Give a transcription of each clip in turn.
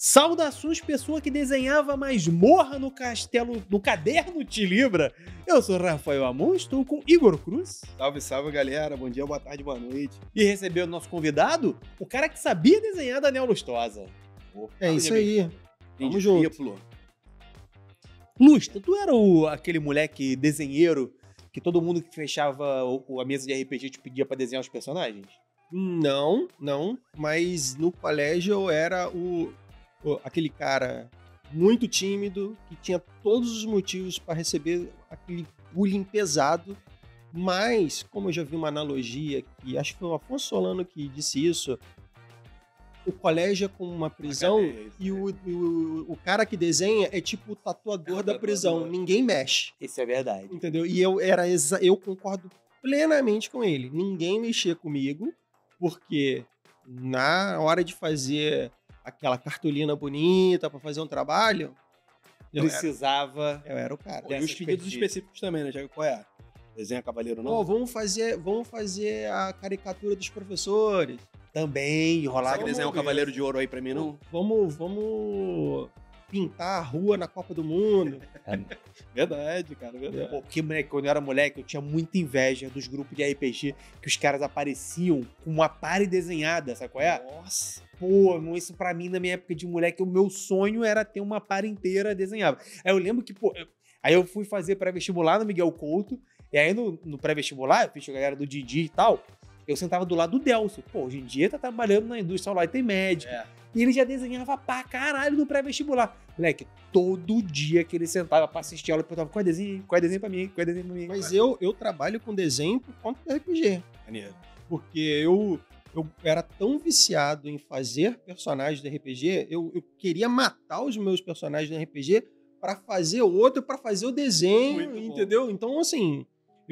Saudações, pessoa que desenhava masmorra no castelo, no caderno Tilibra. Eu sou Rafael Amon, estou com Igor Cruz. Salve, salve, galera. Bom dia, boa tarde, boa noite. E recebeu o nosso convidado, o cara que sabia desenhar Daniel Lustosa. É isso aí. Vamos junto. Lusta, tu era aquele moleque desenheiro que todo mundo que fechava a mesa de RPG te pedia pra desenhar os personagens? Não, mas no colégio eu era aquele cara muito tímido, que tinha todos os motivos para receber aquele bullying pesado, mas, como eu já vi uma analogia, que acho que foi o Afonso Solano que disse isso, o colégio é como uma prisão e o cara que desenha é tipo o tatuador da prisão, ninguém mexe. Isso é verdade. Entendeu? E eu concordo plenamente com ele, ninguém mexia comigo, porque na hora de fazer aquela cartolina bonita para fazer um trabalho, eu era o cara. E os pedidos específicos também, né? Já qual é? Desenha cavaleiro não? Vamos fazer a caricatura dos professores. Também, rolar que desenhar um cavaleiro de ouro aí pra mim, não? Vamos pintar a rua na Copa do Mundo. Verdade, cara, verdade. Pô, porque, moleque, quando eu era moleque, eu tinha muita inveja dos grupos de RPG que os caras apareciam com uma party desenhada, sabe qual é? Nossa. Pô, isso pra mim, na minha época de moleque, o meu sonho era ter uma party inteira desenhada. Aí eu lembro que, aí eu fui fazer pré-vestibular no Miguel Couto, e aí no pré-vestibular, eu fiz a galera do Didi e tal, eu sentava do lado do Delcio. Pô, hoje em dia tá trabalhando na indústria lá e tem médico. E ele já desenhava pra caralho no pré-vestibular. Moleque, todo dia que ele sentava pra assistir aula, eu perguntava, qual é desenho pra mim? Mas eu trabalho com desenho por conta do RPG. Maneiro. Porque eu era tão viciado em fazer personagens de RPG, eu queria matar os meus personagens de RPG pra fazer outro, pra fazer o desenho, muito entendeu? Bom. Então, assim,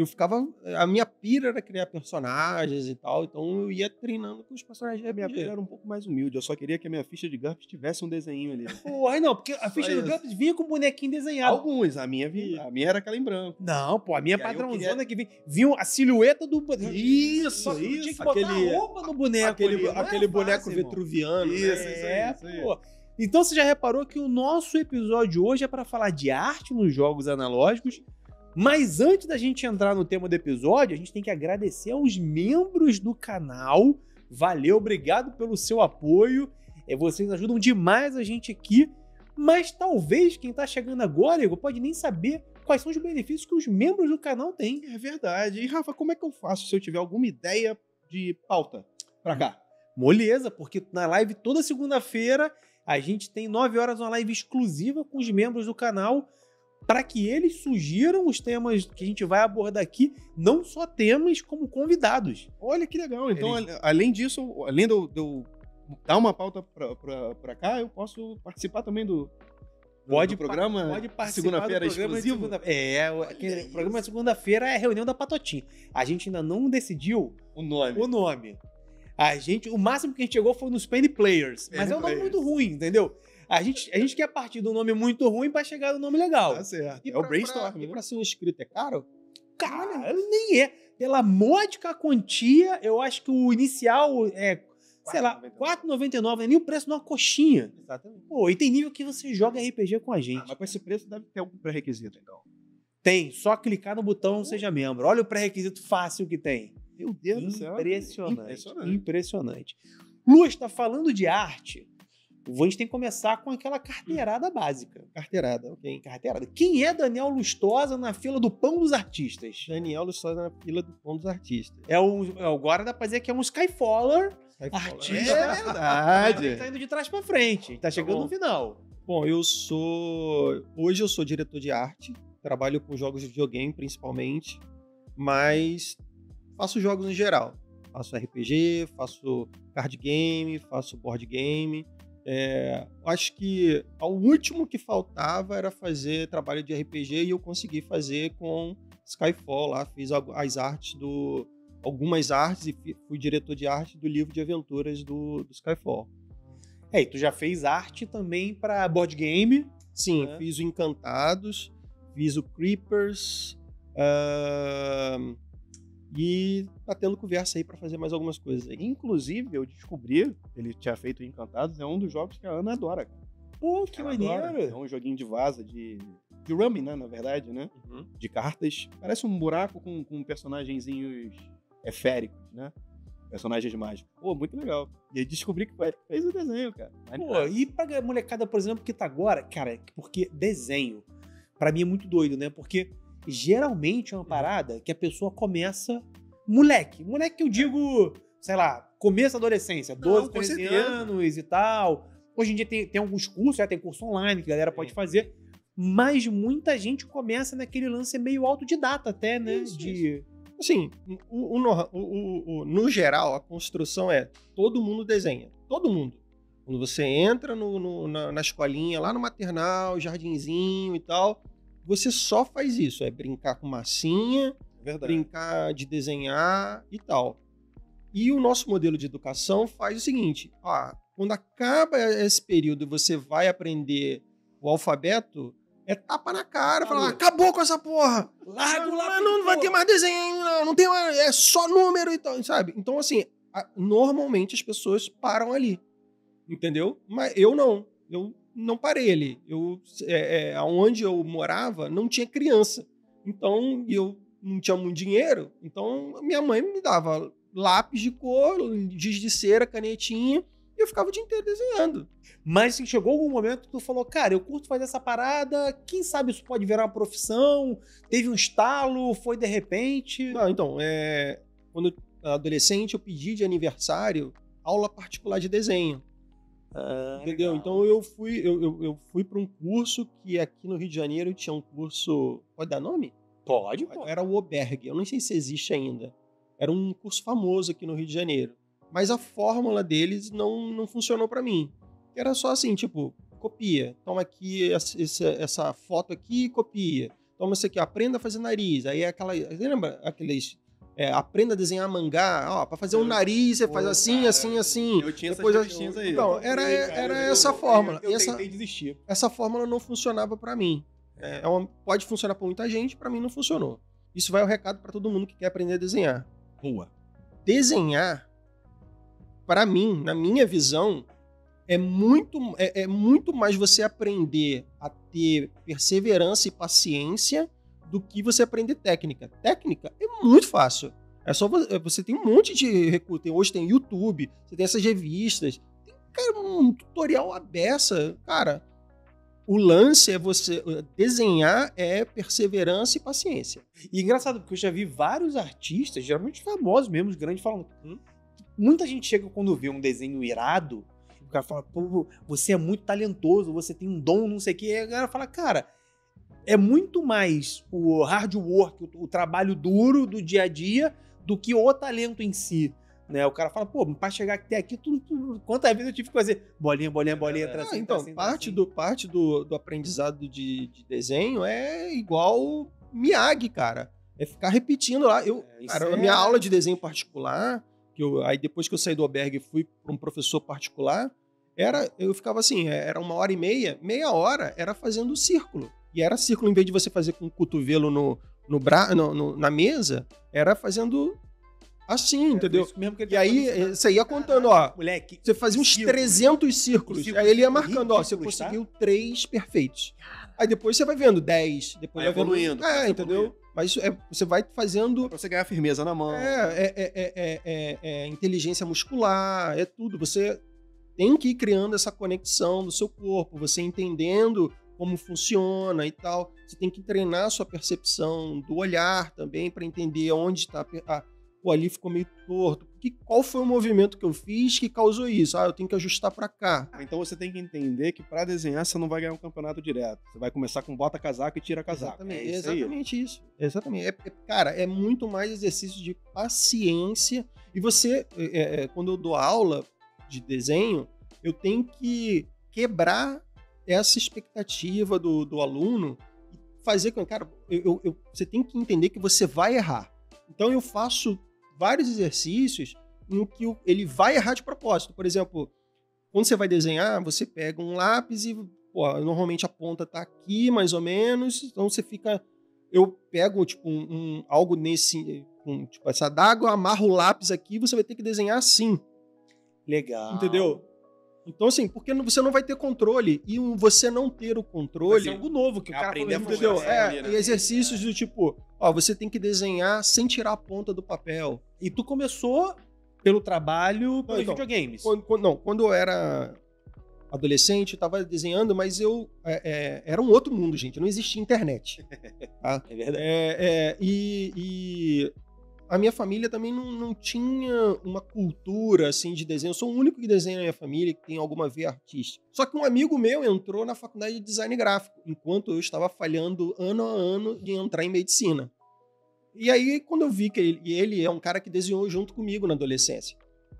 a minha pira era criar personagens e tal, então eu ia treinando com os personagens de RPG. A minha pira era um pouco mais humilde, eu só queria que a minha ficha de GURPS tivesse um desenho ali. Pô, aí não, porque a ficha do GURPS vinha com um bonequinho desenhado. Alguns, a minha era aquela em branco. Não, pô, a minha padrãozona que vinha a silhueta do boneco. Isso. Tinha que botar a roupa no boneco aquele boneco vitruviano. Isso aí. Pô. Então você já reparou que o nosso episódio hoje é pra falar de arte nos jogos analógicos. Mas antes da gente entrar no tema do episódio, a gente tem que agradecer aos membros do canal. Valeu, obrigado pelo seu apoio. Vocês ajudam demais a gente aqui. Mas talvez quem tá chegando agora, Igor, pode nem saber quais são os benefícios que os membros do canal têm. É verdade. E Rafa, como é que eu faço se eu tiver alguma ideia de pauta pra cá? Moleza, porque na live toda segunda-feira a gente tem 9 horas uma live exclusiva com os membros do canal, para que eles sugiram os temas que a gente vai abordar aqui, não só temas, como convidados. Olha que legal. Então, além disso, além de eu dar uma pauta pra cá, eu posso participar também do programa? Pode participar segunda-feira do programa exclusivo? Aquele programa de segunda-feira é a reunião da Patotinha. A gente ainda não decidiu o nome. O máximo que a gente chegou foi nos Penny Players, mas é um nome muito ruim, entendeu? A gente quer partir de um nome muito ruim pra chegar no nome legal. Tá certo. É o brainstorm. E pra ser um inscrito é caro? Cara, nem é. Pela módica quantia, eu acho que o inicial é, sei lá, R$4,99. É nem o preço de uma coxinha. Exatamente. Pô, e tem nível que você joga RPG com a gente. Mas com esse preço deve ter algum pré-requisito, então. Tem. Só clicar no botão Seja Membro. Olha o pré-requisito fácil que tem. Meu Deus do céu. Impressionante. Luz, tá falando de arte. A gente tem que começar com aquela carteirada básica. Carteirada, ok. Carteirada. Quem é Daniel Lustosa na fila do pão dos artistas? Daniel Lustosa na fila do pão dos artistas. Agora dá pra dizer que é um Skyfaller. Artista. É verdade. Ele tá indo de trás pra frente. Tá chegando no final. Bom, hoje eu sou diretor de arte. Trabalho com jogos de videogame, principalmente. Mas faço jogos em geral. Faço RPG, faço card game, faço board game. Acho que o último que faltava era fazer trabalho de RPG e eu consegui fazer com Skyfall lá, fiz algumas artes e fui diretor de arte do livro de aventuras do Skyfall. E tu já fez arte também para board game? Sim, fiz o Encantados, fiz o Creepers, e tá tendo conversa aí pra fazer mais algumas coisas aí. Inclusive, eu descobri, ele tinha feito Encantados, é um dos jogos que a Ana adora, cara. Pô, que maneiro. É um joguinho de vaza, de rummy, né, na verdade, né? De cartas. Parece um buraco com personagenzinhos eféricos, né? Personagens mágicos. Pô, muito legal. E aí descobri que fez o desenho, cara. Pô, e pra molecada, por exemplo, que tá agora, cara, porque desenho, pra mim é muito doido, né? Porque geralmente é uma parada que a pessoa começa moleque. Moleque que eu digo, sei lá, começo da adolescência, 12, 13 anos e tal. Hoje em dia tem alguns cursos, já tem curso online que a galera pode fazer, mas muita gente começa naquele lance meio autodidata até, né? Isso. Assim, no geral, a construção é todo mundo desenha. Todo mundo. Quando você entra na escolinha, lá no maternal, jardinzinho e tal, você só faz isso. É brincar com massinha, brincar de desenhar e tal. E o nosso modelo de educação faz o seguinte. Quando acaba esse período e você vai aprender o alfabeto, é tapa na cara, falar, acabou com essa porra. Larga o lápis. Não vai ter mais desenho, não tem mais, é só número e tal, sabe? Então, assim, normalmente as pessoas param ali, entendeu? Mas eu não parei ali. Onde eu morava, não tinha criança. Então, eu não tinha muito dinheiro, então minha mãe me dava lápis de cor, giz de cera, canetinha, e eu ficava o dia inteiro desenhando. Mas assim, chegou algum momento que tu falou, cara, eu curto fazer essa parada, quem sabe isso pode virar uma profissão? Teve um estalo, foi de repente? Não, então, quando eu era adolescente, eu pedi de aniversário aula particular de desenho. Entendeu? Então eu fui para um curso que aqui no Rio de Janeiro tinha um curso... Pode dar nome? Pode, pô. Era o Oberg, eu não sei se existe ainda. Era um curso famoso aqui no Rio de Janeiro. Mas a fórmula deles não funcionou para mim. Era só assim, tipo, copia. Toma aqui essa foto aqui e copia. Toma isso aqui, aprenda a fazer nariz. Aí é aquela... Você lembra aqueles... aprenda a desenhar mangá. Para fazer um nariz, você faz assim, cara, assim. Eu tinha depois essas textinhas aí. Então, era essa fórmula. Eu tentei desistir. Essa fórmula não funcionava para mim. Pode funcionar para muita gente, para mim não funcionou. Isso vai ao recado para todo mundo que quer aprender a desenhar. Rua. Desenhar, para mim, na minha visão, é muito mais você aprender a ter perseverança e paciência do que você aprender técnica. Técnica é muito fácil. É só você tem um monte de recurso. Hoje tem YouTube, você tem essas revistas. Tem, cara, um tutorial à beça. Cara, o lance é você desenhar, é perseverança e paciência. E engraçado, porque eu já vi vários artistas, geralmente famosos mesmo, os grandes, falando. Muita gente chega quando vê um desenho irado, o cara fala, pô, você é muito talentoso, você tem um dom, não sei o quê. E a galera fala, cara, é muito mais o hard work, o trabalho duro do dia a dia, do que o talento em si. Né? O cara fala, pô, pra chegar até aqui, quantas vezes eu tive que fazer bolinha, tracinho, então, tracinho, parte do aprendizado de desenho é igual Miyagi, cara. É ficar repetindo lá. A minha aula de desenho particular, aí depois que eu saí do albergue e fui para um professor particular, eu ficava assim, era 1h30, meia hora era fazendo círculo. E era círculo, em vez de você fazer com o cotovelo na mesa, era fazendo assim, entendeu? E aí, você ia contando, moleque, você fazia uns 300 círculos. Aí ele ia marcando, você conseguiu 3 perfeitos. Aí depois você vai vendo 10, depois vai evoluindo. Entendeu? Mas você vai fazendo... Pra você ganhar firmeza na mão. Inteligência muscular, é tudo. Você tem que ir criando essa conexão do seu corpo, você entendendo como funciona e tal. Você tem que treinar a sua percepção do olhar também para entender onde está... ali ficou meio torto. Qual foi o movimento que eu fiz que causou isso? Eu tenho que ajustar para cá. Então você tem que entender que para desenhar você não vai ganhar um campeonato direto. Você vai começar com bota casaco e tira casaco. Exatamente isso. Exatamente. Cara, é muito mais exercício de paciência. E você, quando eu dou aula de desenho, eu tenho que quebrar essa expectativa do aluno e fazer com... Cara, você tem que entender que você vai errar. Então eu faço vários exercícios em que ele vai errar de propósito. Por exemplo, quando você vai desenhar, você pega um lápis e normalmente a ponta tá aqui, mais ou menos. Então você fica... Eu pego tipo algo nesse... tipo essa d'água, amarro o lápis aqui, você vai ter que desenhar assim. Legal. Entendeu? Então, assim, porque você não vai ter controle. E você não ter o controle... Vai ser algo novo que o cara aprender a entendeu? ali, né? E exercícios do tipo... Ó, você tem que desenhar sem tirar a ponta do papel. E tu começou pelo trabalho, pelos Então, videogames. Quando eu era adolescente, eu tava desenhando, mas eu... era um outro mundo, gente. Não existia internet. Tá? É verdade. E a minha família também não tinha uma cultura, assim, de desenho. Eu sou o único que desenha na minha família que tem alguma veia artística. Só que um amigo meu entrou na faculdade de design gráfico, enquanto eu estava falhando ano a ano de entrar em medicina. E aí, quando eu vi que ele é um cara que desenhou junto comigo na adolescência.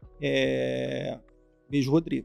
Beijo, Rodrigo.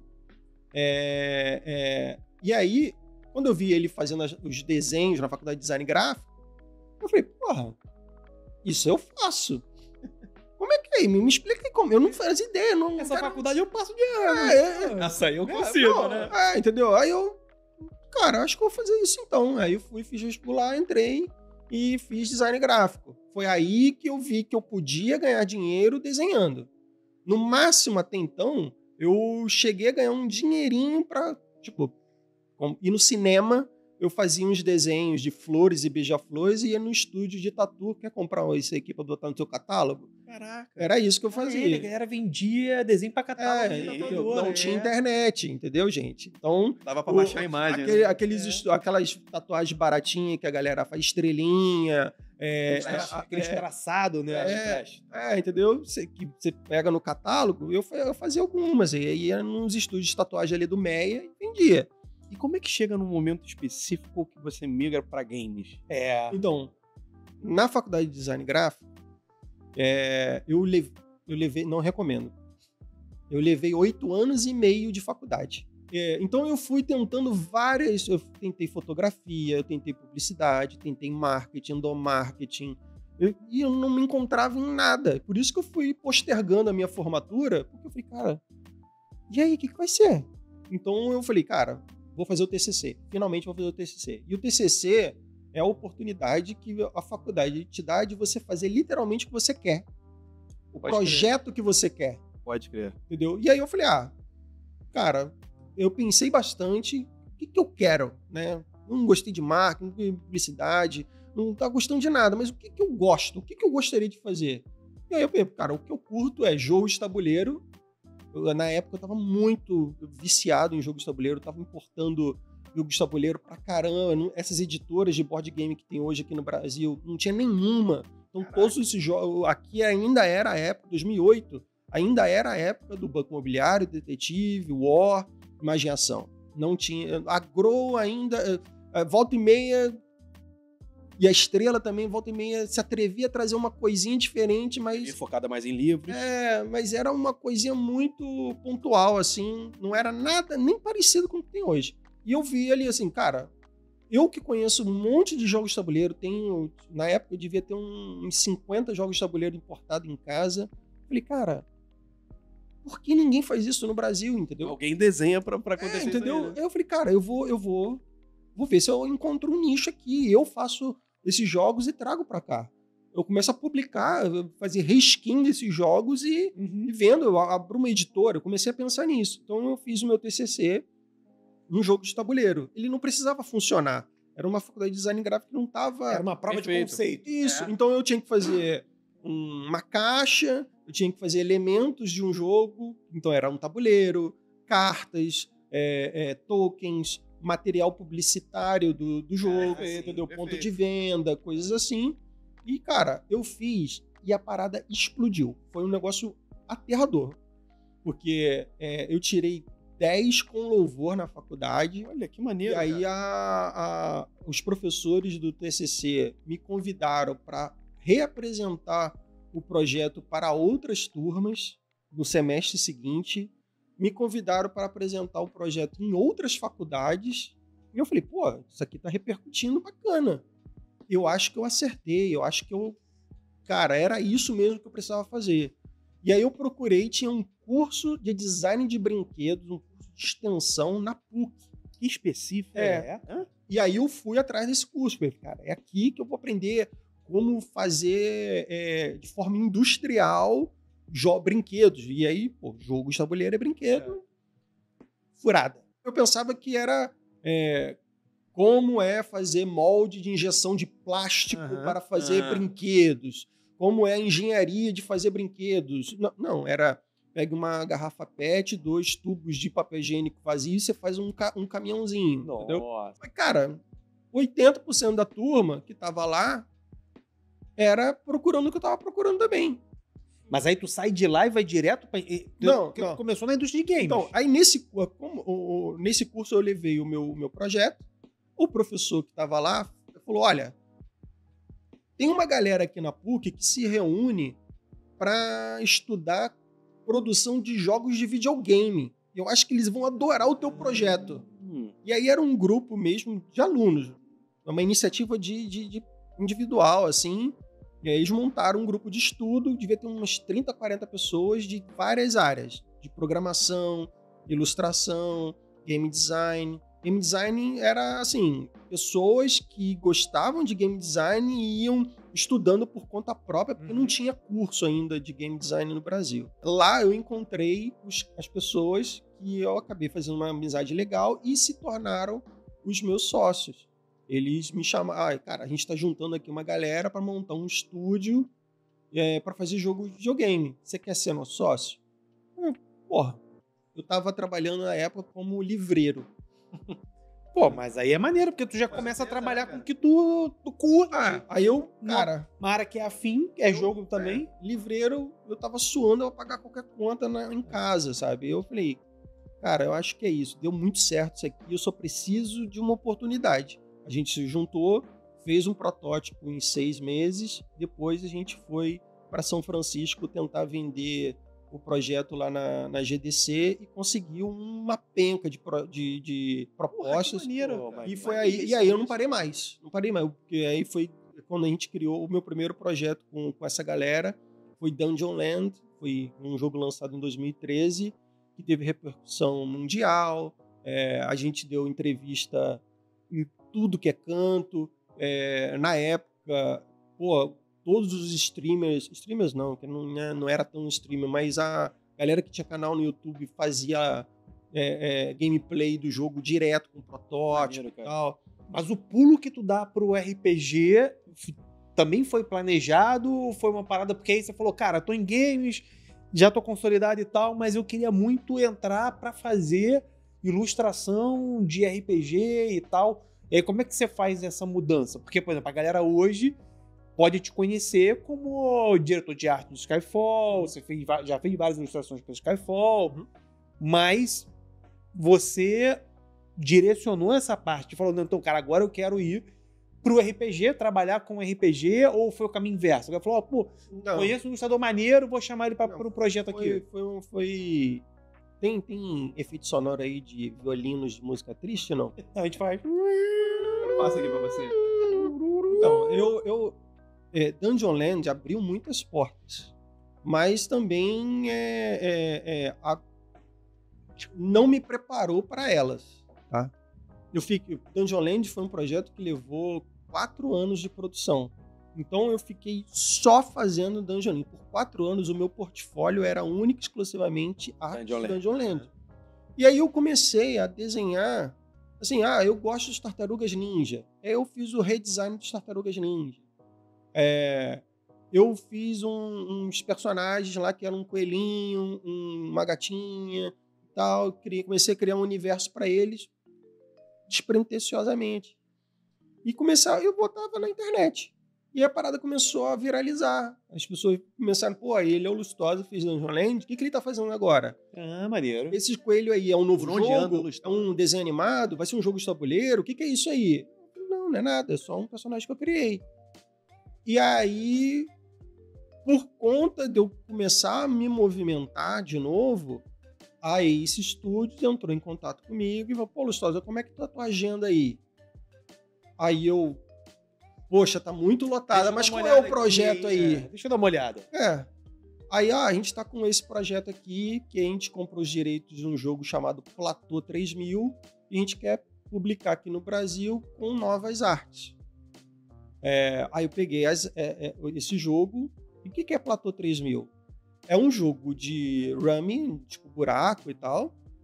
E aí, quando eu vi ele fazendo os desenhos na faculdade de design gráfico, eu falei, porra, isso eu faço. Como é que é? Me explica aí como. Eu não fazia ideia. Essa faculdade eu passo de ano. Essa aí eu consigo, né? Entendeu? Aí eu, cara, acho que eu vou fazer isso então. Aí eu fui, fiz vestibular, entrei e fiz design gráfico. Foi aí que eu vi que eu podia ganhar dinheiro desenhando. No máximo, até então, eu cheguei a ganhar um dinheirinho pra, tipo, ir no cinema. Eu fazia uns desenhos de flores e beija-flores e ia no estúdio de tatu. Quer comprar isso aqui pra botar no teu catálogo? Caraca. Era isso que eu fazia. A galera vendia desenho pra catálogo. Não tinha internet, entendeu, gente? Então... Dava pra baixar a imagem. Aquelas tatuagens baratinhas que a galera faz, estrelinha... aqueles traçados, né? Entendeu? Que você pega no catálogo, eu fazia algumas. E aí ia nos estúdios de tatuagem ali do Meia e vendia. E como é que chega num momento específico que você migra pra games? Então, na faculdade de design gráfico, eu levei, não recomendo, eu levei 8 anos e meio de faculdade. Então eu fui tentando eu tentei fotografia, eu tentei publicidade, tentei marketing, endomarketing, e eu não me encontrava em nada. Por isso que eu fui postergando a minha formatura, porque eu falei, cara, e aí, o que vai ser? Então eu falei, cara, vou fazer o TCC. Finalmente vou fazer o TCC. E o TCC é a oportunidade que a faculdade te dá de você fazer literalmente o que você quer. O projeto que você quer. Pode crer. Entendeu? E aí eu falei, cara, eu pensei bastante, o que eu quero, né? Não gostei de marketing, de publicidade, não tá gostando de nada, mas o que eu gosto? O que eu gostaria de fazer? E aí eu falei, cara, o que eu curto é jogos de tabuleiro. Na época eu tava muito viciado em jogos de tabuleiro, eu tava importando jogos de tabuleiro pra caramba. Essas editoras de board game que tem hoje aqui no Brasil, não tinha nenhuma. Então todos esses jogos, aqui ainda era a época, 2008, ainda era a época do Banco Imobiliário, Detetive, War, Imaginação. Não tinha, a Grow ainda, volta e meia, e a Estrela também, volta e meia, se atrevia a trazer uma coisinha diferente, mas... focada mais em livros. Mas era uma coisinha muito pontual, assim, não era nada nem parecido com o que tem hoje. E eu vi ali, assim, cara, eu que conheço um monte de jogos de tabuleiro, na época eu devia ter uns 50 jogos de tabuleiro importados em casa. Falei, cara, por que ninguém faz isso no Brasil, entendeu? Alguém desenha pra acontecer entendeu? isso aí, né? Eu falei, cara, eu vou ver se eu encontro um nicho aqui, eu faço esses jogos e trago pra cá. Eu começo a publicar, fazer reskin desses jogos e vendo, eu abro uma editora, eu comecei a pensar nisso. Então eu fiz o meu TCC num jogo de tabuleiro. Ele não precisava funcionar. Era uma faculdade de design gráfico que não tava... Era uma prova de conceito. Isso. Então eu tinha que fazer uma caixa, eu tinha que fazer elementos de um jogo, então era um tabuleiro, cartas, tokens, material publicitário do jogo, entendeu? Ponto de venda, coisas assim. E, cara, eu fiz e a parada explodiu. Foi um negócio aterrador. Porque eu tirei 10 com louvor na faculdade. Olha, que maneiro. E aí os professores do TCC me convidaram para reapresentar o projeto para outras turmas no semestre seguinte. Me convidaram para apresentar o projeto em outras faculdades. E eu falei, pô, isso aqui tá repercutindo bacana. Eu acho que eu acertei, eu acho que cara, era isso mesmo que eu precisava fazer. E aí eu procurei, tinha um curso de design de brinquedos, um curso de extensão na PUC. Que específico E aí eu fui atrás desse curso. Falei, cara, é aqui que eu vou aprender como fazer de forma industrial brinquedos. E aí, pô, jogo de tabuleiro é brinquedo. furada. Eu pensava que era como é fazer molde de injeção de plástico para fazer brinquedos, como é a engenharia de fazer brinquedos. Não, era pega uma garrafa PET, 2 tubos de papel higiênico vazio e você faz um caminhãozinho. Nossa. Entendeu? Mas, cara, 80% da turma que tava lá era procurando o que eu tava procurando também. Mas aí tu sai de lá e vai direto pra... Não. Começou na indústria de games. Então, aí nesse curso eu levei o meu projeto. O professor que estava lá falou, olha, tem uma galera aqui na PUC que se reúne para estudar produção de jogos de videogame. Eu acho que eles vão adorar o teu projeto. E aí era um grupo mesmo de alunos. Uma iniciativa de individual, assim. E aí eles montaram um grupo de estudo, devia ter umas 30, 40 pessoas de várias áreas. De programação, ilustração, game design. Game design era, assim, pessoas que gostavam de game design e iam estudando por conta própria, porque não tinha curso ainda de game design no Brasil. Lá eu encontrei as pessoas que eu acabei fazendo uma amizade legal e se tornaram os meus sócios. Eles me chamaram, cara, a gente está juntando aqui uma galera para montar um estúdio para fazer jogo de videogame. Você quer ser nosso sócio? Porra, eu tava trabalhando na época como livreiro. Pô, mas aí é maneiro, porque tu já começa a trabalhar com o que tu curte. Aí eu, cara... Uma área que é afim, jogo também. Livreiro, eu tava suando eu pagar qualquer conta em casa, sabe? Eu falei, cara, eu acho que é isso. Deu muito certo isso aqui, eu só preciso de uma oportunidade. A gente se juntou, fez um protótipo em 6 meses, depois a gente foi para São Francisco tentar vender o projeto lá na GDC e conseguiu uma penca de propostas. Que maneiro, e foi aí, e aí eu não parei mais, porque aí foi quando a gente criou o meu primeiro projeto com essa galera, foi Dungeon Land, foi um jogo lançado em 2013, que teve repercussão mundial, a gente deu entrevista em tudo que é canto, na época, todos os streamers não, que não era tão streamer, mas a galera que tinha canal no YouTube fazia gameplay do jogo direto com protótipo e tal. Mas o pulo que tu dá pro RPG também foi planejado? Foi uma parada, porque aí você falou, cara, tô em games, já tô consolidado e tal, mas eu queria muito entrar pra fazer ilustração de RPG e tal. E aí como é que você faz essa mudança? Porque, por exemplo, a galera hoje pode te conhecer como diretor de arte do Skyfall, você já fez várias ilustrações para o Skyfall, mas você direcionou essa parte, falou, não, então, cara, agora eu quero ir pro RPG, trabalhar com RPG, ou foi o caminho inverso? Ele falou, conheço um ilustrador maneiro, vou chamar ele para o projeto aqui. Tem efeito sonoro aí de violinos de música triste, não? Não, a gente faz. Passa aqui pra você. Então, Dungeon Land abriu muitas portas, mas também não me preparou para elas, tá? Dungeon Land foi um projeto que levou 4 anos de produção. Então eu fiquei só fazendo Dungeon Land. Por 4 anos o meu portfólio era único e exclusivamente arte de Dungeon Land. E aí eu comecei a desenhar, assim, eu gosto de Tartarugas Ninja. Aí eu fiz o redesign de Tartarugas Ninja. Eu fiz uns personagens lá que eram um coelhinho, uma gatinha e tal. Comecei a criar um universo para eles despretensiosamente. E eu botava na internet. E a parada começou a viralizar. As pessoas começaram, ele é o Lustosa, fez Dungeon Land, o que ele tá fazendo agora? Maneiro. Esse coelho aí é um novo jogo? É um desenho animado? Vai ser um jogo de tabuleiro? O que é isso aí? Não é nada, é só um personagem que eu criei. E aí, por conta de eu começar a me movimentar de novo, a Ace Studios entrou em contato comigo e falou, Lustosa, como é que tá a tua agenda aí? Aí eu... Poxa, tá muito lotada, mas qual é o projeto aqui, aí? Deixa eu dar uma olhada. Aí, a gente tá com esse projeto aqui, que a gente comprou os direitos de um jogo chamado Platô 3000, e a gente quer publicar aqui no Brasil com novas artes. Aí eu peguei esse jogo. E o que é Platô 3000? É um jogo de rummy, tipo buraco e tal,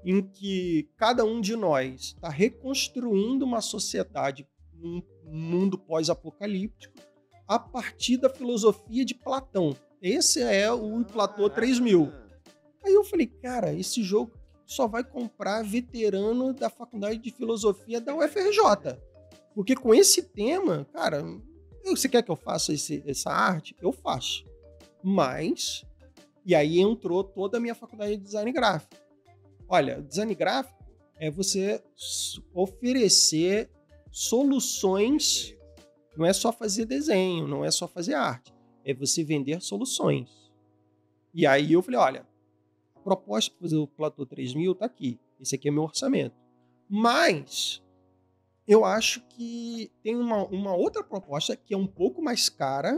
em que cada um de nós está reconstruindo uma sociedade, um mundo pós-apocalíptico, a partir da filosofia de Platão. Esse é o Platô 3000. Aí eu falei, cara, esse jogo só vai comprar veterano da faculdade de filosofia da UFRJ. Porque com esse tema, cara, você quer que eu faça essa arte? Eu faço. Mas, e aí entrou toda a minha faculdade de design gráfico. Olha, design gráfico é você oferecer soluções, não é só fazer desenho, não é só fazer arte, é você vender soluções. E aí eu falei, olha, a proposta para fazer o Platô 3000 está aqui, esse aqui é meu orçamento. Mas eu acho que tem uma outra proposta que é um pouco mais cara,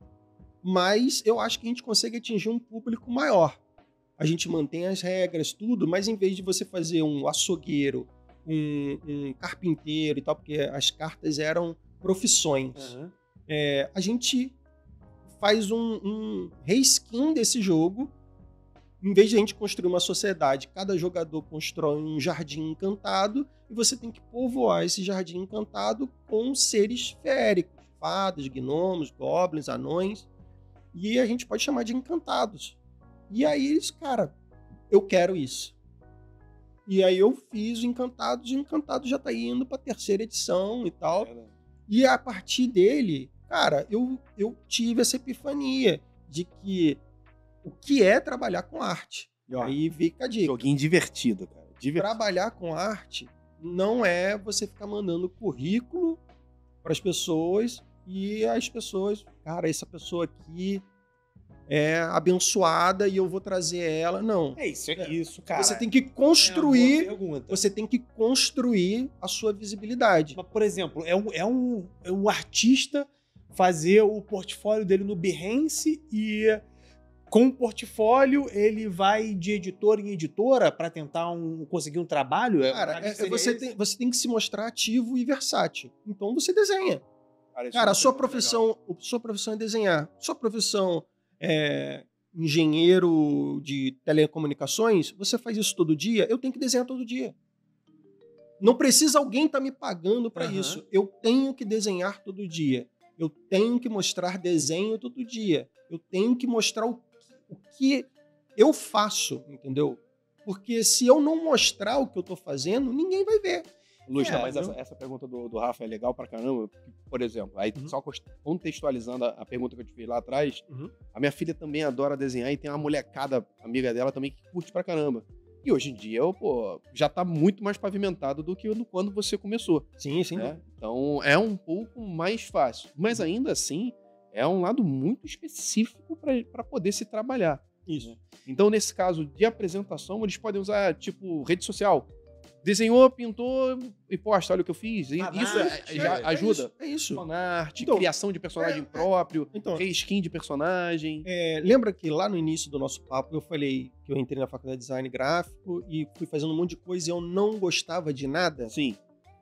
mas eu acho que a gente consegue atingir um público maior. A gente mantém as regras, tudo, mas em vez de você fazer um açougueiro, um carpinteiro e tal, porque as cartas eram profissões, a gente faz um reskin desse jogo. Em vez de a gente construir uma sociedade, cada jogador constrói um jardim encantado e você tem que povoar esse jardim encantado com seres féricos, fadas, gnomos, goblins, anões, e a gente pode chamar de encantados. E aí, cara, eu quero isso. E aí eu fiz o Encantados, e o Encantados já tá indo pra 3ª edição e tal. E a partir dele, cara, eu tive essa epifania de que o que é trabalhar com arte. E ó, aí fica a dica. Joguinho divertido, cara. Trabalhar com arte não é você ficar mandando currículo para as pessoas e as pessoas, cara, essa pessoa aqui é abençoada e eu vou trazer ela. Não. É isso, cara. Você tem que construir. Você tem que construir a sua visibilidade. Mas, por exemplo, é um artista fazer o portfólio dele no Behance e com o portfólio ele vai de editora em editora para tentar conseguir um trabalho. Cara, você tem que se mostrar ativo e versátil. Então você desenha. Cara, a sua profissão é desenhar. Sua profissão engenheiro de telecomunicações, você faz isso todo dia, eu tenho que desenhar todo dia. Não precisa alguém estar me pagando para isso. Eu tenho que desenhar todo dia. Eu tenho que mostrar desenho todo dia. Eu tenho que mostrar o que eu faço, entendeu? Porque se eu não mostrar o que eu tô fazendo, ninguém vai ver. Lustra, mas essa pergunta do Rafa é legal pra caramba. Porque, por exemplo, aí só contextualizando a pergunta que eu te fiz lá atrás, a minha filha também adora desenhar e tem uma molecada amiga dela também que curte pra caramba. E hoje em dia, já tá muito mais pavimentado do que quando você começou. Sim. Né? Então, é um pouco mais fácil. Mas ainda assim, é um lado muito específico para poder se trabalhar. Isso. Então, nesse caso de apresentação, eles podem usar, tipo, rede social. Desenhou, pintou e posta, olha o que eu fiz. Isso já ajuda. É isso. Fanart, criação de personagem próprio, reskin de personagem. Lembra que lá no início do nosso papo eu falei que eu entrei na faculdade de design gráfico e fui fazendo um monte de coisa e eu não gostava de nada? Sim.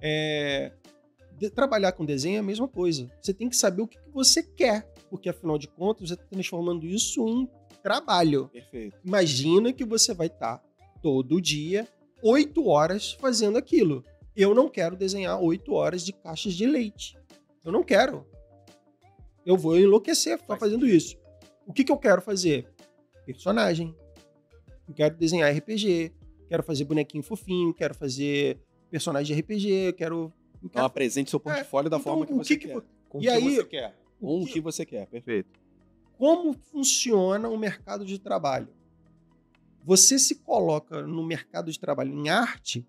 Trabalhar com desenho é a mesma coisa. Você tem que saber o que você quer, porque afinal de contas você está transformando isso em trabalho. Perfeito. Imagina que você vai estar todo dia 8 horas fazendo aquilo. Eu não quero desenhar 8 horas de caixas de leite. Eu não quero. Eu vou enlouquecer fazendo isso. O que eu quero fazer? Personagem. Eu quero desenhar RPG. Quero fazer bonequinho fofinho. Quero fazer personagem de RPG. Eu quero... Então, apresente seu portfólio da forma que você quer. Com o que você quer. Com o que você quer. Perfeito. Como funciona o mercado de trabalho? Você se coloca no mercado de trabalho em arte,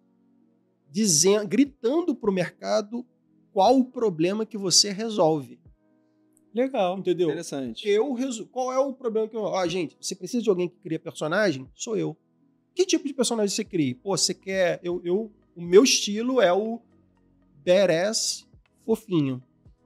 gritando para o mercado qual o problema que você resolve. Legal. Entendeu? Interessante. Qual é o problema que eu... gente, você precisa de alguém que cria personagem? Sou eu. Que tipo de personagem você cria? Você quer... O meu estilo é o badass fofinho.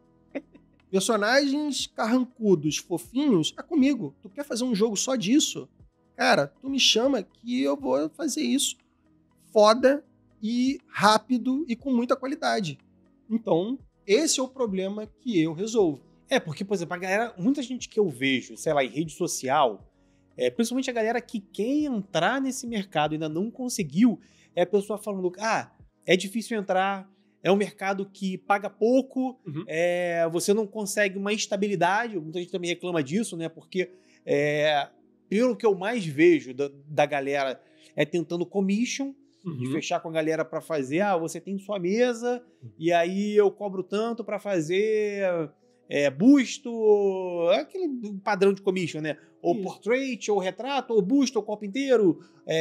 Personagens carrancudos, fofinhos, é comigo. Tu quer fazer um jogo só disso? Cara, tu me chama que eu vou fazer isso foda e rápido e com muita qualidade. Então, esse é o problema que eu resolvo. Porque, por exemplo, a galera, muita gente que eu vejo, sei lá, em rede social, Principalmente a galera que quer entrar nesse mercado e ainda não conseguiu, é a pessoa falando, é difícil entrar, é um mercado que paga pouco, você não consegue uma estabilidade, muita gente também reclama disso, né? Porque pelo que eu mais vejo da galera é tentando commission, de fechar com a galera para fazer, você tem sua mesa, e aí eu cobro tanto para fazer busto, aquele padrão de commission, né? Ou portrait, ou retrato, ou busto, ou copo inteiro,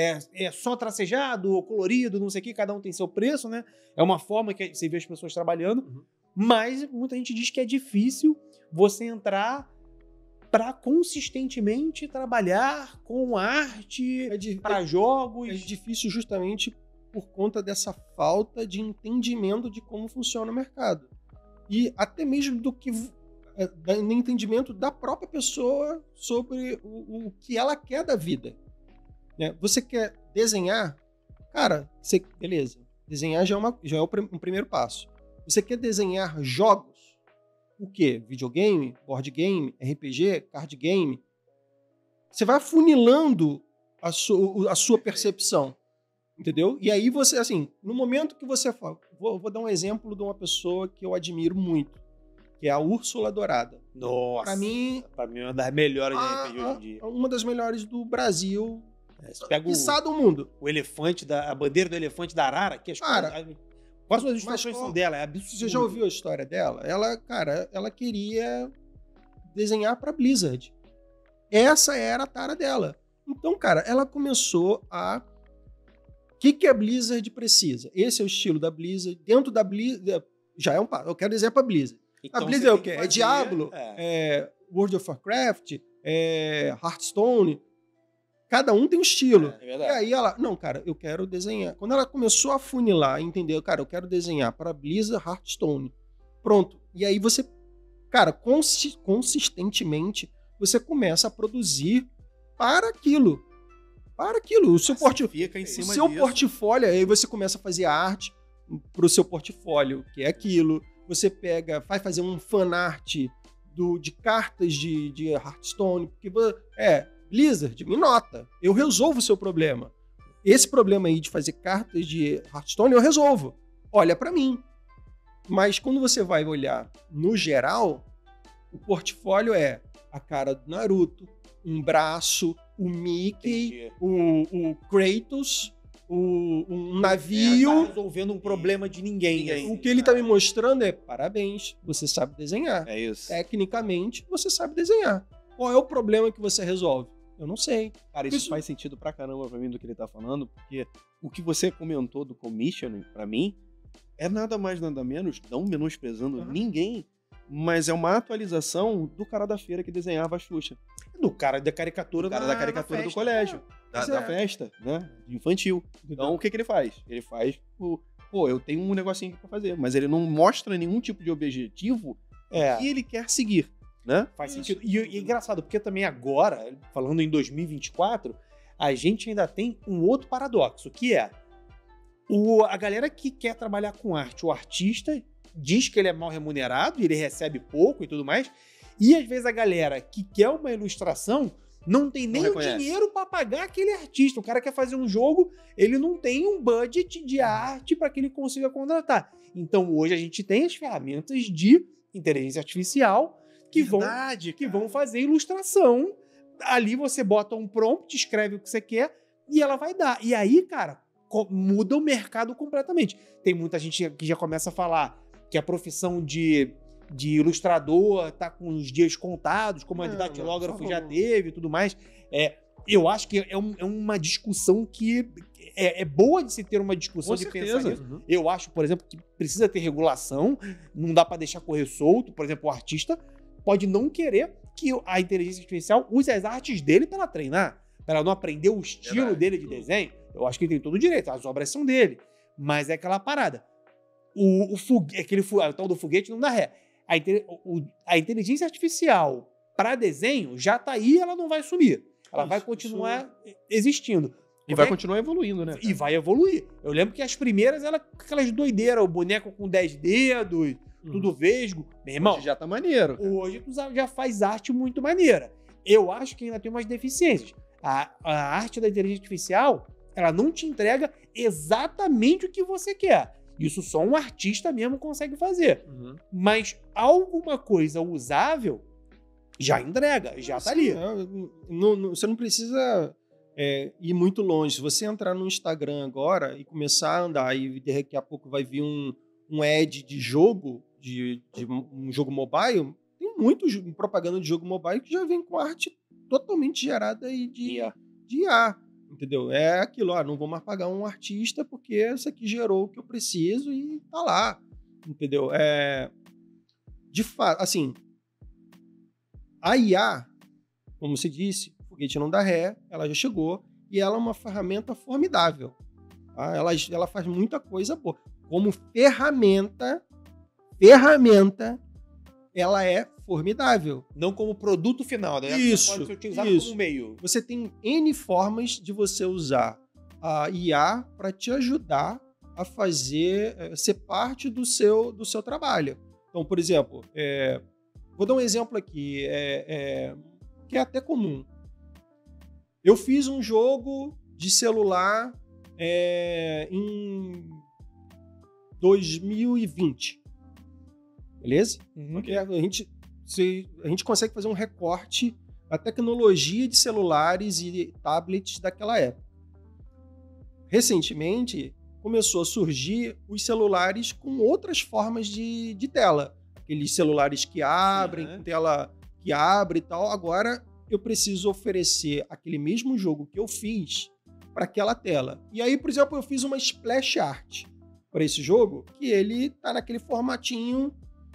só tracejado, ou colorido, não sei o que, cada um tem seu preço, né? É uma forma que você vê as pessoas trabalhando, mas muita gente diz que é difícil você entrar para consistentemente trabalhar com arte para jogos. É difícil justamente por conta dessa falta de entendimento de como funciona o mercado. E até mesmo do entendimento da própria pessoa sobre o que ela quer da vida. Né? Você quer desenhar? Cara, beleza. Desenhar já é um primeiro passo. Você quer desenhar jogos? O quê? Videogame, board game, RPG, card game. Você vai afunilando a sua percepção, entendeu? E aí você, assim, no momento que você fala... Vou dar um exemplo de uma pessoa que eu admiro muito, que é a Úrsula Dourada. Nossa! Pra mim é uma das melhores de RPG hoje em dia. Uma das melhores do Brasil, quiçá do mundo. O elefante, a bandeira do elefante da Arara, que quase as ilustrações são dela, é absurdo. Você já ouviu a história dela? Ela queria desenhar pra Blizzard. Essa era a tara dela. Então, cara, ela começou a... O que a Blizzard precisa? Esse é o estilo da Blizzard. Dentro da Blizzard... Já é um passo. Eu quero desenhar pra Blizzard. Então, a Blizzard é o quê? É Diablo? World of Warcraft? Hearthstone? Cada um tem um estilo. É verdade. E aí ela... Não, cara, eu quero desenhar. Quando ela começou a funilar, entendeu? Cara, eu quero desenhar para Blizzard, Hearthstone. Pronto. E aí você... Cara, consistentemente, você começa a produzir para aquilo. O seu portfólio, aí você começa a fazer arte para o seu portfólio, que é aquilo. Você vai fazer um fanart de cartas de Hearthstone, porque Blizzard, me nota, eu resolvo o seu problema. Esse problema aí de fazer cartas de Hearthstone, eu resolvo. Olha pra mim. Mas quando você vai olhar no geral, o portfólio é a cara do Naruto, um braço, o Mickey, o Kratos, um navio. Não tá resolvendo um problema de ninguém. O que ele tá me mostrando é, parabéns, você sabe desenhar. É isso. Tecnicamente, você sabe desenhar. Qual é o problema que você resolve? Eu não sei. Cara, isso faz sentido pra caramba pra mim do que ele tá falando, porque o que você comentou do commissioning, pra mim, é nada mais, nada menos, não menosprezando ninguém, mas é uma atualização do cara da feira que desenhava a Xuxa. Do cara da caricatura do colégio. Da festa, né? Infantil. Então, o que ele faz? Ele faz, eu tenho um negocinho aqui pra fazer, mas ele não mostra nenhum tipo de objetivo que ele quer seguir. Né? Faz sentido. E é engraçado, porque também agora, falando em 2024, a gente ainda tem um outro paradoxo, que é a galera que quer trabalhar com arte, o artista diz que ele é mal remunerado, ele recebe pouco e tudo mais, e às vezes a galera que quer uma ilustração não tem nem o dinheiro para pagar aquele artista. O cara quer fazer um jogo, ele não tem um budget de arte para que ele consiga contratar. Então hoje a gente tem as ferramentas de inteligência artificial que vão fazer ilustração. Ali você bota um prompt, escreve o que você quer e ela vai dar. E aí, cara, muda o mercado completamente. Tem muita gente que já começa a falar que a profissão de ilustrador tá com os dias contados, como a de datilógrafo já teve e tudo mais. Eu acho que é uma discussão que é boa de se ter uma discussão de pensar nisso. Eu acho, por exemplo, que precisa ter regulação, não dá para deixar correr solto. Por exemplo, o artista pode não querer que a inteligência artificial use as artes dele para ela treinar, para ela não aprender o estilo dele de desenho. Eu acho que ele tem todo o direito, as obras são dele. Mas é aquela parada. O tal do foguete não dá ré. A inteligência artificial para desenho já tá aí, ela não vai sumir. Ela vai continuar existindo. E vai continuar evoluindo, né? E vai evoluir. Eu lembro que as primeiras eram aquelas doideiras, o boneco com 10 dedos, tudo vesgo. Meu irmão, hoje já tá maneiro. Hoje tu já faz arte muito maneira. Eu acho que ainda tem umas deficiências. A arte da inteligência artificial, ela não te entrega exatamente o que você quer. Isso só um artista mesmo consegue fazer. Mas alguma coisa usável já entrega, já tá ali. Você não precisa ir muito longe. Se você entrar no Instagram agora e começar a andar e daqui a pouco vai vir um ad de jogo, de um jogo mobile, tem muito propaganda de jogo mobile que já vem com arte totalmente gerada de IA. Entendeu? É aquilo, não vou mais pagar um artista porque esse aqui gerou o que eu preciso e tá lá. Entendeu? De fato, assim, a IA, como você disse, o foguete não dá ré, ela já chegou e ela é uma ferramenta formidável. Tá? Ela faz muita coisa boa. Como ferramenta, ela é formidável. Não como produto final, né? Isso, pode ser utilizado como meio. Você tem N formas de você usar a IA para te ajudar a ser parte do seu trabalho. Então, por exemplo, vou dar um exemplo aqui, que é até comum. Eu fiz um jogo de celular em 2020. Beleza? Porque a gente consegue fazer um recorte da tecnologia de celulares e tablets daquela época. Recentemente, começou a surgir os celulares com outras formas de tela. Aqueles celulares que abrem, com tela que abre e tal. Agora, eu preciso oferecer aquele mesmo jogo que eu fiz para aquela tela. E aí, por exemplo, eu fiz uma splash art para esse jogo, que ele tá naquele formatinho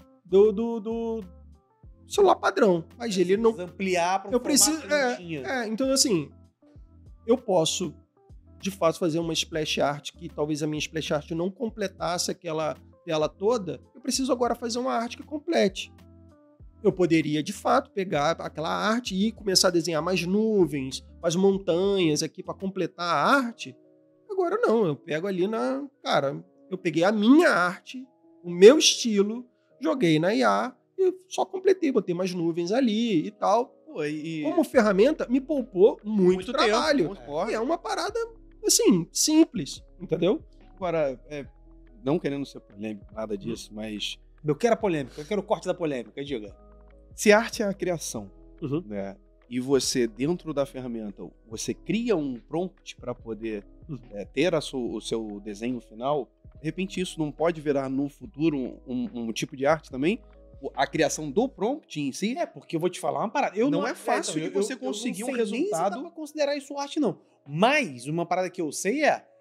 do celular padrão, mas ele não ampliar para eu preciso então assim, eu posso de fato fazer uma splash art que talvez a minha splash art não completasse aquela tela toda. Eu preciso agora fazer uma arte que complete. Eu poderia de fato pegar aquela arte e começar a desenhar mais nuvens, mais montanhas aqui para completar a arte. Agora não, eu pego ali eu peguei a minha arte, o meu estilo, joguei na IA e só completei, botei mais nuvens ali e tal. Como ferramenta, me poupou muito trabalho. E é uma parada, assim, simples, entendeu? Agora, não querendo ser polêmico, nada disso, mas... Eu quero a polêmica, eu quero o corte da polêmica, diga. Se arte é a criação, né? E você, dentro da ferramenta, você cria um prompt para poder ter o seu desenho final, de repente isso não pode virar no futuro um tipo de arte também? A criação do prompt em si? Porque eu vou te falar uma parada. Não é fácil de você conseguir um resultado. Não dá pra considerar isso arte, não. Mas uma parada que eu sei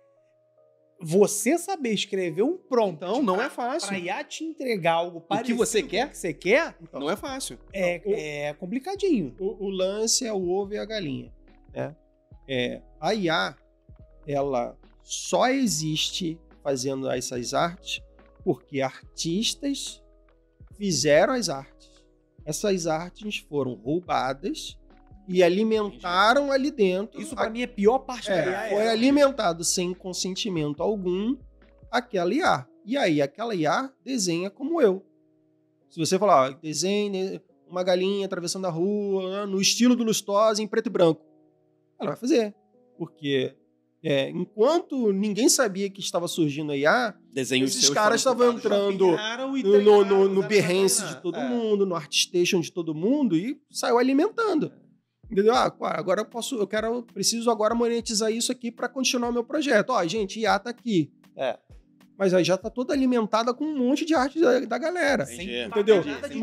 você saber escrever um prompt. Então, não é fácil. Pra IA te entregar algo parecido que você quer? Com o que você quer, então, não é fácil. É complicadinho. O lance é o ovo e a galinha. Né? A IA, ela só existe fazendo essas artes porque artistas fizeram as artes. Essas artes foram roubadas e alimentaram ali dentro. Isso pra mim é a pior parte da IA. Foi alimentado sem consentimento algum aquela IA. E aí aquela IA desenha como eu. Se você falar, desenhe uma galinha atravessando a rua, no estilo do Lustosa, em preto e branco, ela vai fazer. Porque enquanto ninguém sabia que estava surgindo a IA, esses caras estavam entrando no Behance de todo mundo, no ArtStation de todo mundo e saiu alimentando. Entendeu? Agora preciso agora monetizar isso aqui para continuar o meu projeto. Gente, IA tá aqui. Mas aí já tá toda alimentada com um monte de arte da galera. Entendeu?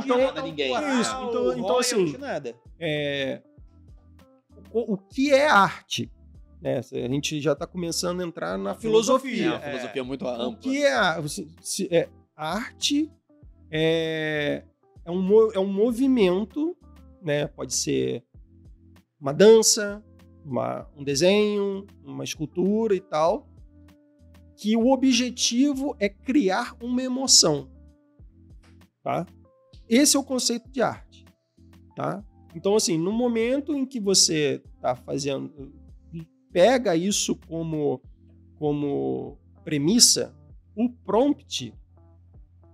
Então assim, o que é arte? A gente já está começando a entrar na filosofia. A filosofia é muito ampla. O que é arte? É um movimento, né? Pode ser uma dança, um desenho, uma escultura e tal, que o objetivo é criar uma emoção. Tá? Esse é o conceito de arte. Tá? Então, assim, no momento em que você está pega isso como premissa, o prompt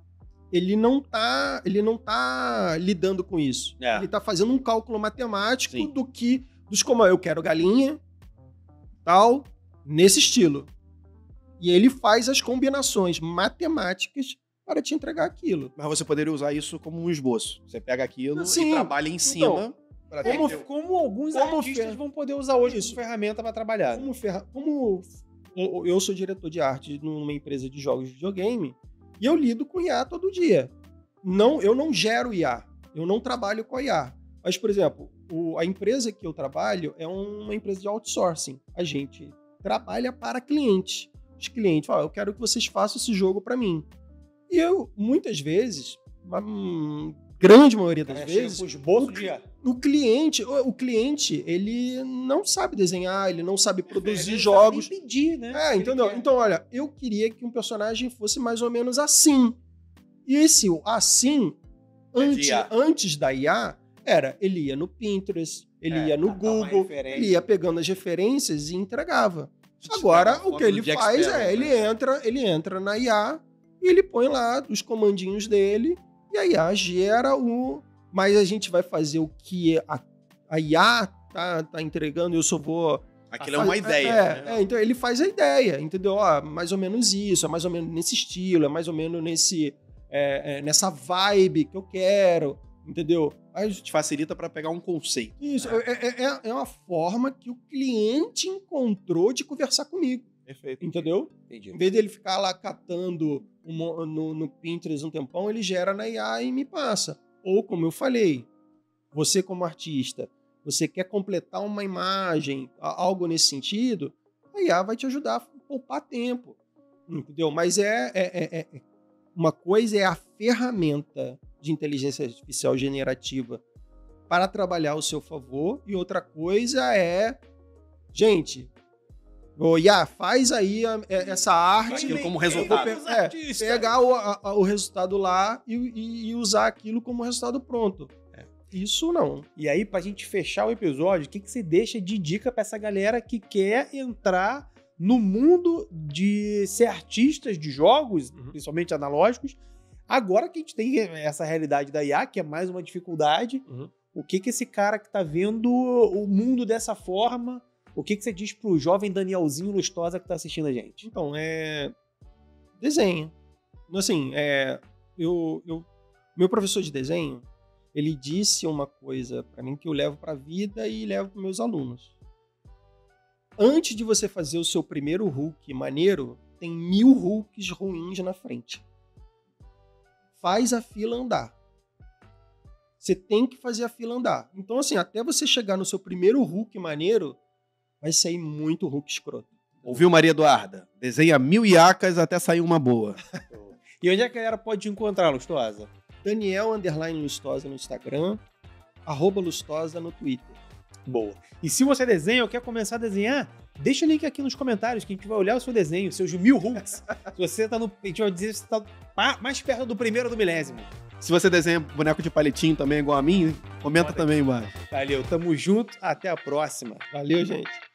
ele não tá lidando com isso. Ele tá fazendo um cálculo matemático dos como eu quero galinha, tal, nesse estilo. E ele faz as combinações matemáticas para te entregar aquilo. Mas você poderia usar isso como um esboço. Você pega aquilo e trabalha em cima. Como alguns artistas vão poder usar hoje como ferramenta para trabalhar. Como eu sou diretor de arte numa empresa de jogos de videogame e eu lido com IA todo dia. Eu não gero IA, eu não trabalho com a IA. Mas, por exemplo, a empresa que eu trabalho é uma empresa de outsourcing. A gente trabalha para clientes. Os clientes falam, eu quero que vocês façam esse jogo para mim. E eu, muitas vezes, uma grande maioria das vezes, o cliente, ele não sabe desenhar, ele não sabe produzir jogos. Sabe pedir, né? Entendeu? Então, olha, eu queria que um personagem fosse mais ou menos assim. E esse assim, antes da IA, ele ia no Pinterest, ele ia no Google, ele ia pegando as referências e entregava. Agora, o que ele faz ele entra na IA e ele põe lá os comandinhos dele e a IA gera Mas a gente vai fazer o que a IA tá entregando, eu só vou... Aquilo é uma ideia. Né? Então ele faz a ideia, entendeu? Mais ou menos isso, é mais ou menos nesse estilo, é mais ou menos nessa vibe que eu quero, entendeu? Aí te facilita para pegar um conceito. Isso, é uma forma que o cliente encontrou de conversar comigo. Perfeito. Entendeu? Entendi. Em vez dele ficar lá catando no Pinterest um tempão, ele gera na IA e me passa. Ou, como eu falei, você como artista, você quer completar uma imagem, algo nesse sentido, a IA vai te ajudar a poupar tempo. Entendeu? Mas uma coisa é a ferramenta de inteligência artificial generativa para trabalhar ao seu favor e outra coisa é, gente, IA, faz aí essa arte aquilo como resultado. Pegar o resultado lá e usar aquilo como resultado pronto. Isso não. E aí, pra gente fechar o episódio, o que você deixa de dica pra essa galera que quer entrar no mundo de ser artistas de jogos, principalmente analógicos, agora que a gente tem essa realidade da IA, que é mais uma dificuldade, o que esse cara que tá vendo o mundo dessa forma, o que você diz pro jovem Danielzinho Lustosa que tá assistindo a gente? Então, desenho. Assim, meu professor de desenho, ele disse uma coisa pra mim que eu levo pra vida e levo pros meus alunos. Antes de você fazer o seu primeiro Hulk maneiro, tem 1000 Hulks ruins na frente. Faz a fila andar. Você tem que fazer a fila andar. Então, assim, até você chegar no seu primeiro Hulk maneiro, vai sair muito Hulk escroto. Ouviu, Maria Eduarda? Desenha 1000 iacas até sair uma boa. E onde é que a galera pode te encontrar, Lustosa? Daniel_Lustosa no Instagram, @Lustosa no Twitter. Boa. E se você desenha ou quer começar a desenhar, deixa o link aqui nos comentários que a gente vai olhar o seu desenho, seus 1000 Hulks. Se você tá a gente vai dizer se você tá mais perto do primeiro ou do milésimo. Se você desenha boneco de palitinho também igual a mim, comenta também embaixo. Valeu, tamo junto, até a próxima. Valeu, gente.